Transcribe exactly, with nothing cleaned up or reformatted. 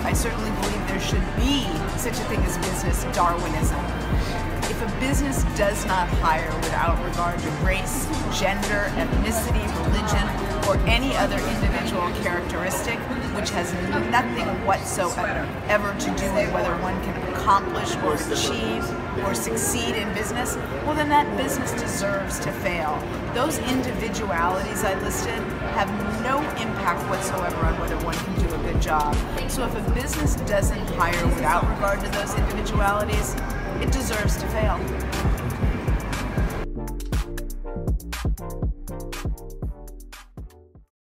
I certainly believe there should be such a thing as business Darwinism. If a business does not hire without regard to race, gender, ethnicity, religion, or any other individual characteristic, which has nothing whatsoever to do with whether one can accomplish or achieve or succeed in business, well then that business deserves to fail. Those individualities I listed have no impact whatsoever on whether one can do a good job. So if a business doesn't hire without regard to those individualities, it deserves to fail.